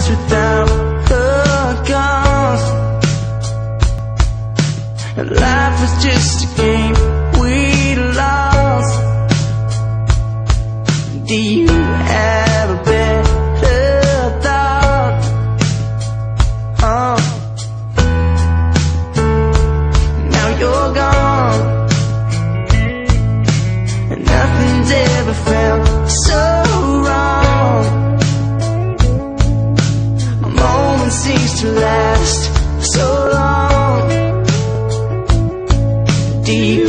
lives without a cause. And life was just a game we lost. Do you have a better thought? Now you're gone, and nothing's ever felt so wrong. A moment seems to last so long. Do you